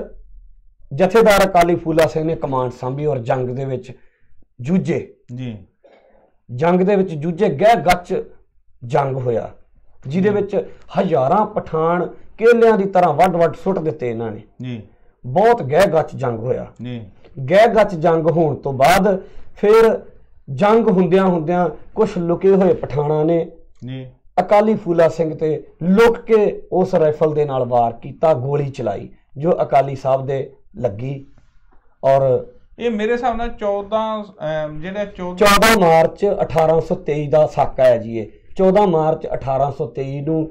ਜਥੇਦਾਰ ਅਕਾਲੀ ਫੂਲਾ ਸਿੰਘ ਨੇ ਕਮਾਂਡ ਸੰਭੀ ਔਰ ਜੰਗ ਦੇ ਵਿੱਚ ਜੂਝੇ ਜੀ। ਜੰਗ ਦੇ ਵਿੱਚ ਜੂਝੇ, ਗਹਿ ਗੱਚ ਜੰਗ ਹੋਇਆ, ਜਿਹਦੇ ਵਿੱਚ ਹਜ਼ਾਰਾਂ ਪਠਾਨ ਕੇਲਿਆਂ ਦੀ ਤਰ੍ਹਾਂ ਵੱਡ ਵੱਡ ਸੁੱਟ ਦਿੱਤੇ ਇਹਨਾਂ ਨੇ ਜੀ। ਬਹੁਤ ਗਹਿ ਗੱਚ ਜੰਗ ਹੋਇਆ ਜੀ। ਗਹਿ ਗੱਚ ਜੰਗ ਹੋਣ ਤੋਂ ਬਾਅਦ ਫਿਰ ਜੰਗ ਹੁੰਦਿਆਂ ਹੁੰਦਿਆਂ ਕੁਝ ਲੁਕੇ ਹੋਏ ਪਠਾਣਾ ਨੇ ਜੀ ਅਕਾਲੀ ਫੂਲਾ ਸਿੰਘ ਤੇ ਲੁਕ ਕੇ ਉਸ ਰਾਈਫਲ ਦੇ ਨਾਲ ਵਾਰ ਕੀਤਾ, ਗੋਲੀ ਚਲਾਈ ਜੋ ਅਕਾਲੀ ਸਾਹਿਬ ਦੇ ਲੱਗੀ। ਔਰ ਇਹ ਮੇਰੇ ਹਿਸਾਬ ਨਾਲ ਚੌਦਾਂ ਜਿਹੜਾ ਚੌਦਾਂ ਮਾਰਚ ਅਠਾਰਾਂ ਸੌ ਤੇਈ ਦਾ ਸਾਕਾ ਹੈ ਜੀ। ਇਹ ਚੌਦਾਂ ਮਾਰਚ ਅਠਾਰਾਂ ਸੌ ਤੇਈ ਨੂੰ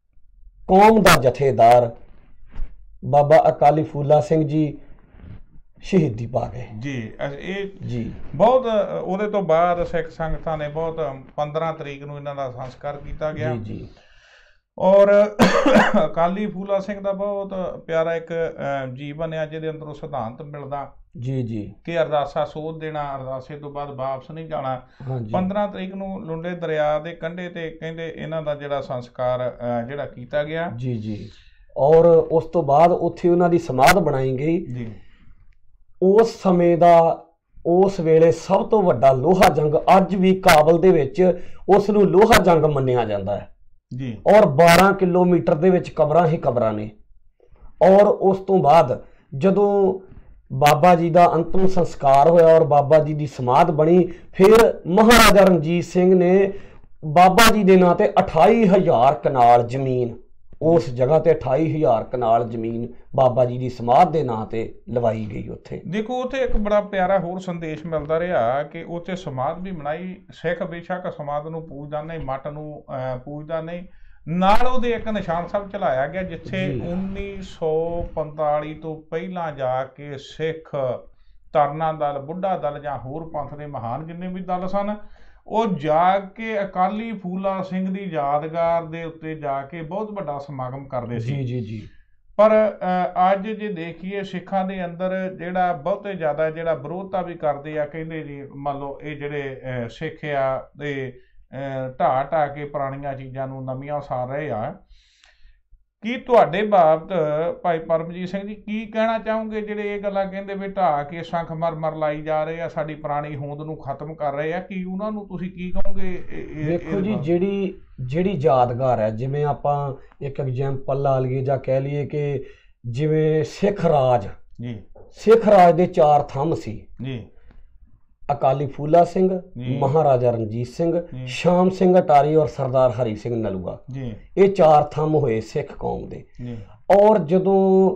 ਕੌਮ ਦਾ ਜਥੇਦਾਰ ਬਾਬਾ ਅਕਾਲੀ ਫੂਲਾ ਸਿੰਘ ਜੀ ਸ਼ਹੀਦੀ ਪਾ ਗਏ ਜੀ। ਇਹ ਜੀ ਬਹੁਤ ਉਹਦੇ ਤੋਂ ਬਾਅਦ ਸਿੱਖ ਸੰਗਤਾਂ ਨੇ ਬਹੁਤ ਪੰਦਰਾਂ ਤਰੀਕ ਨੂੰ ਇਹਨਾਂ ਦਾ ਸੰਸਕਾਰ ਕੀਤਾ ਗਿਆ ਜੀ ਜੀ ਔਰ ਅਕਾਲੀ ਫੂਲਾ ਸਿੰਘ ਦਾ ਬਹੁਤ ਪਿਆਰਾ ਇੱਕ ਜੀਵਨ ਆ ਜਿਹਦੇ ਅੰਦਰੋਂ ਸਿਧਾਂਤ ਮਿਲਦਾ ਜੀ ਜੀ ਕਿ ਅਰਦਾਸਾ ਸੋਧ ਦੇਣਾ, ਅਰਦਾਸੇ ਤੋਂ ਬਾਅਦ ਵਾਪਸ ਨਹੀਂ ਜਾਣਾ। ਪੰਦਰਾਂ ਤਰੀਕ ਨੂੰ ਲੁੰਡੇ ਦਰਿਆ ਦੇ ਕੰਢੇ ਤੇ ਕਹਿੰਦੇ ਇਹਨਾਂ ਦਾ ਜਿਹੜਾ ਸੰਸਕਾਰ ਜਿਹੜਾ ਕੀਤਾ ਗਿਆ ਜੀ ਜੀ ਔਰ ਉਸ ਤੋਂ ਬਾਅਦ ਉੱਥੇ ਉਹਨਾਂ ਦੀ ਸਮਾਧ ਬਣਾਈ ਗਈ ਜੀ। ਉਸ ਸਮੇਂ ਦਾ ਉਸ ਵੇਲੇ ਸਭ ਤੋਂ ਵੱਡਾ ਲੋਹਾ ਜੰਗ ਅੱਜ ਵੀ ਕਾਬਲ ਦੇ ਵਿੱਚ ਉਸ ਨੂੰ ਲੋਹਾ ਜੰਗ ਮੰਨਿਆ ਜਾਂਦਾ ਹੈ ਜੀ ਔਰ ਬਾਰਾਂ ਕਿਲੋਮੀਟਰ ਦੇ ਵਿੱਚ ਕਬਰਾਂ ਹੀ ਕਬਰਾਂ ਨੇ। ਔਰ ਉਸ ਤੋਂ ਬਾਅਦ ਜਦੋਂ ਬਾਬਾ ਜੀ ਦਾ ਅੰਤਮ ਸੰਸਕਾਰ ਹੋਇਆ ਔਰ ਬਾਬਾ ਜੀ ਦੀ ਸਮਾਧ ਬਣੀ, ਫਿਰ ਮਹਾਰਾਜਾ ਰਣਜੀਤ ਸਿੰਘ ਨੇ ਬਾਬਾ ਜੀ ਦੇ ਨਾਂ ਤੇ ਅਠਾਈ ਹਜ਼ਾਰ ਕਨਾਲ ਜ਼ਮੀਨ, ਉਸ ਜਗ੍ਹਾ ਤੇ ਅਠਾਈ ਹਜ਼ਾਰ ਕਨਾਲ ਜ਼ਮੀਨ ਬਾਬਾ ਜੀ ਦੀ ਸਮਾਧ ਦੇ ਨਾਂ ਤੇ ਲਵਾਈ ਗਈ। ਉੱਥੇ ਦੇਖੋ ਉੱਥੇ ਇੱਕ ਬੜਾ ਪਿਆਰਾ ਹੋਰ ਸੰਦੇਸ਼ ਮਿਲਦਾ ਰਿਹਾ ਕਿ ਉੱਥੇ ਸਮਾਧ ਵੀ ਬਣਾਈ। ਸਿੱਖ ਬੇਸ਼ੱਕ ਸਮਾਧ ਨੂੰ ਪੂਜਦਾ ਨਹੀਂ, ਮੱਟ ਨੂੰ ਪੂਜਦਾ ਨਹੀਂ, ਨਾਲ ਉਹਦੇ ਇੱਕ ਨਿਸ਼ਾਨ ਸਾਹਿਬ ਚਲਾਇਆ ਗਿਆ ਜਿੱਥੇ ਉੱਨੀ ਸੌ ਪੰਤਾਲੀ ਤੋਂ ਪਹਿਲਾਂ ਜਾ ਕੇ ਸਿੱਖ ਤਰਨਾ ਦਲ, ਬੁੱਢਾ ਦਲ ਜਾਂ ਹੋਰ ਪੰਥ ਦੇ ਮਹਾਨ ਜਿੰਨੇ ਵੀ ਦਲ ਸਨ ਉਹ ਜਾ ਕੇ ਅਕਾਲੀ ਫੂਲਾ ਸਿੰਘ ਦੀ ਯਾਦਗਾਰ ਦੇ ਉੱਤੇ ਜਾ ਕੇ ਬਹੁਤ ਵੱਡਾ ਸਮਾਗਮ ਕਰਦੇ ਸੀ ਜੀ ਜੀ ਜੀ ਪਰ ਅੱਜ ਜੇ ਦੇਖੀਏ ਸਿੱਖਾਂ ਦੇ ਅੰਦਰ ਜਿਹੜਾ ਬਹੁਤੇ ਜ਼ਿਆਦਾ ਜਿਹੜਾ ਵਿਰੋਧਤਾ ਵੀ ਕਰਦੇ ਆ, ਕਹਿੰਦੇ ਜੀ ਮੰਨ ਲਓ ਇਹ ਜਿਹੜੇ ਸਿੱਖ ਆ ਤੇ ਢਾਹ ਢਾਹ ਕੇ ਪੁਰਾਣੀਆਂ ਚੀਜ਼ਾਂ ਨੂੰ ਨਵੀਆਂ ਉਸਾਰ ਰਹੇ ਆ। ਕੀ ਤੁਹਾਡੇ ਬਾਬਤ ਭਾਈ ਪਰਮਜੀਤ ਸਿੰਘ ਜੀ ਕੀ ਕਹਿਣਾ ਚਾਹੋਗੇ ਜਿਹੜੇ ਇਹ ਗੱਲਾਂ ਕਹਿੰਦੇ ਵੀ ਢਾਹ ਕੇ ਸੰਖ ਮਰ ਮਰ ਲਾਈ ਜਾ ਰਹੇ ਆ, ਸਾਡੀ ਪੁਰਾਣੀ ਹੋਂਦ ਨੂੰ ਖਤਮ ਕਰ ਰਹੇ ਆ, ਕੀ ਉਹਨਾਂ ਨੂੰ ਤੁਸੀਂ ਕੀ ਕਹੋਗੇ? ਦੇਖੋ ਜੀ ਜਿਹੜੀ ਜਿਹੜੀ ਯਾਦਗਾਰ ਹੈ, ਜਿਵੇਂ ਆਪਾਂ ਇੱਕ ਐਗਜ਼ਾਮਪਲ ਲਾ ਲਈਏ ਜਾਂ ਕਹਿ ਲਈਏ ਕਿ ਜਿਵੇਂ ਸਿੱਖ ਰਾਜ ਜੀ, ਸਿੱਖ ਰਾਜ ਦੇ ਚਾਰ ਥੰਮ ਸੀ ਜੀ, ਅਕਾਲੀ ਫੂਲਾ ਸਿੰਘ, ਮਹਾਰਾਜਾ ਰਣਜੀਤ ਸਿੰਘ, ਸ਼ਾਮ ਸਿੰਘ ਅਟਾਰੀ ਔਰ ਸਰਦਾਰ ਹਰੀ ਸਿੰਘ ਨਲੂਆ ਜੀ, ਇਹ ਚਾਰ ਥੰਮ ਹੋਏ ਸਿੱਖ ਕੌਮ ਦੇ। ਔਰ ਜਦੋਂ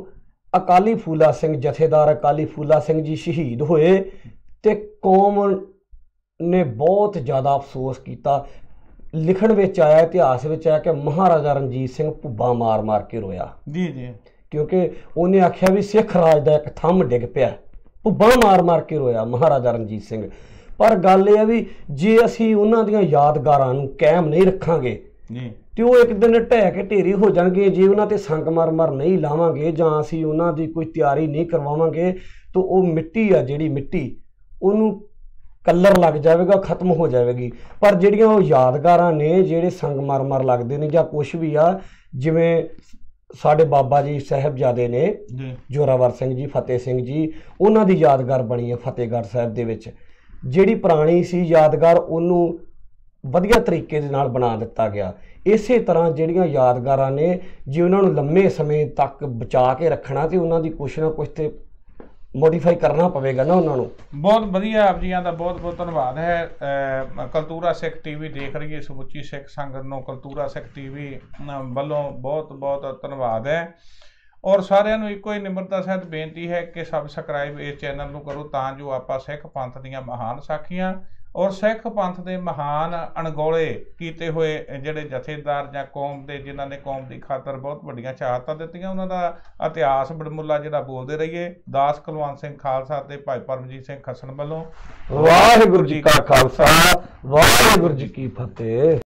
ਅਕਾਲੀ ਫੂਲਾ ਸਿੰਘ ਜਥੇਦਾਰ ਅਕਾਲੀ ਫੂਲਾ ਸਿੰਘ ਜੀ ਸ਼ਹੀਦ ਹੋਏ ਤੇ ਕੌਮ ਨੇ ਬਹੁਤ ਜ਼ਿਆਦਾ ਅਫਸੋਸ ਕੀਤਾ। ਲਿਖਣ ਵਿੱਚ ਆਇਆ, ਇਤਿਹਾਸ ਵਿੱਚ ਆਇਆ ਕਿ ਮਹਾਰਾਜਾ ਰਣਜੀਤ ਸਿੰਘ ਭੁੱਬਾ ਮਾਰ ਮਾਰ ਕੇ ਰੋਇਆ ਜੀ ਜੀ, ਕਿਉਂਕਿ ਉਹਨੇ ਆਖਿਆ ਵੀ ਸਿੱਖ ਰਾਜ ਦਾ ਇੱਕ ਥੰਮ ਡਿੱਗ ਪਿਆ, ਭੁੱਬਾ ਮਾਰ ਮਾਰ ਕੇ ਰੋਇਆ ਮਹਾਰਾਜਾ ਰਣਜੀਤ ਸਿੰਘ। ਪਰ ਗੱਲ ਇਹ ਆ ਵੀ ਜੇ ਅਸੀਂ ਉਹਨਾਂ ਦੀਆਂ ਯਾਦਗਾਰਾਂ ਨੂੰ ਕਾਇਮ ਨਹੀਂ ਰੱਖਾਂਗੇ ਤੇ ਉਹ ਇੱਕ ਦਿਨ ਢਹਿ ਕੇ ਢੇਰੀ ਹੋ ਜਾਣਗੇ। ਜੇ ਉਹਨਾਂ ਤੇ ਸੰਗਮਰਮਰ ਨਹੀਂ ਲਾਵਾਂਗੇ ਜਾਂ ਅਸੀਂ ਉਹਨਾਂ ਦੀ ਕੋਈ ਤਿਆਰੀ ਨਹੀਂ ਕਰਵਾਵਾਂਗੇ ਤਾਂ ਉਹ ਮਿੱਟੀ ਆ ਜਿਹੜੀ ਮਿੱਟੀ ਉਹਨੂੰ ਕਲਰ ਲੱਗ ਜਾਵੇਗਾ, ਖਤਮ ਹੋ ਜਾਵੇਗੀ। ਪਰ ਜਿਹੜੀਆਂ ਉਹ ਯਾਦਗਾਰਾਂ ਨੇ, ਜਿਹੜੇ ਸੰਗਮਰਮਰ ਲੱਗਦੇ ਨੇ ਜਾਂ ਕੁਛ ਵੀ ਆ, ਜਿਵੇਂ ਸਾਡੇ ਬਾਬਾ ਜੀ ਸਾਹਿਬਜ਼ਾਦੇ ਨੇ ਜ਼ੋਰਾਵਰ ਸਿੰਘ ਜੀ, ਫਤਿਹ ਸਿੰਘ ਜੀ, ਉਹਨਾਂ ਦੀ ਯਾਦਗਾਰ ਬਣੀ ਹੈ ਫਤਿਹਗੜ੍ਹ ਸਾਹਿਬ ਦੇ ਵਿੱਚ। ਜਿਹੜੀ ਪੁਰਾਣੀ ਸੀ ਯਾਦਗਾਰ ਉਹਨੂੰ ਵਧੀਆ ਤਰੀਕੇ ਦੇ ਨਾਲ ਬਣਾ ਦਿੱਤਾ ਗਿਆ। ਇਸੇ ਤਰ੍ਹਾਂ ਜਿਹੜੀਆਂ ਯਾਦਗਾਰਾਂ ਨੇ ਜੇ ਉਹਨਾਂ ਨੂੰ ਲੰਮੇ ਸਮੇਂ ਤੱਕ ਬਚਾ ਕੇ ਰੱਖਣਾ ਤੇ ਉਹਨਾਂ ਦੀ ਕੁਛ ਨਾ ਕੁਛ ਤੇ ਮੋਡੀਫਾਈ ਕਰਨਾ ਪਵੇਗਾ ਨਾ ਉਹਨਾਂ ਨੂੰ। ਬਹੁਤ ਵਧੀਆ ਆਪ ਜੀਆਂ ਦਾ ਬਹੁਤ ਬਹੁਤ ਧੰਨਵਾਦ ਹੈ। ਕਲਤੂਰਾ ਸਿੱਖ ਟੀਵੀ ਦੇਖ ਰਹੀ ਹੈ ਸਮੁੱਚੀ ਸਿੱਖ ਸੰਗਤ ਨੂੰ ਕਲਤੂਰਾ ਸਿੱਖ ਟੀਵੀ ਵੱਲੋਂ ਬਹੁਤ ਬਹੁਤ ਧੰਨਵਾਦ ਹੈ। ਔਰ ਸਾਰਿਆਂ ਨੂੰ ਇੱਕੋ ਹੀ ਨਿਮਰਤਾ ਸਹਿਤ ਬੇਨਤੀ ਹੈ ਕਿ ਸਬਸਕ੍ਰਾਈਬ ਇਸ ਚੈਨਲ ਨੂੰ ਕਰੋ ਤਾਂ ਜੋ ਆਪਾਂ ਸਿੱਖ ਪੰਥ ਦੀਆਂ ਮਹਾਨ ਸਾਖੀਆਂ ਔਰ ਸਿੱਖ ਪੰਥ ਦੇ ਮਹਾਨ ਅਣਗੌਲੇ ਕੀਤੇ ਹੋਏ ਜਿਹੜੇ ਜਥੇਦਾਰ ਜਾਂ ਕੌਮ ਦੇ ਜਿਨ੍ਹਾਂ ਨੇ ਕੌਮ ਦੀ ਖਾਤਰ ਬਹੁਤ ਵੱਡੀਆਂ ਸ਼ਹਾਦਤਾਂ ਦਿੱਤੀਆਂ ਉਹਨਾਂ ਦਾ ਇਤਿਹਾਸ ਬੜਮੁੱਲਾ ਜਿਹੜਾ ਬੋਲਦੇ ਰਹੀਏ। ਦਾਸ ਕੁਲਵੰਤ ਸਿੰਘ ਖਾਲਸਾ ਤੇ ਭਾਈ ਪਰਮਜੀਤ ਸਿੰਘ ਖੱਸਣ ਵੱਲੋਂ ਵਾਹਿਗੁਰੂ ਜੀ ਕਾ ਖਾਲਸਾ, ਵਾਹਿਗੁਰੂ ਜੀ ਕੀ ਫਤਿਹ।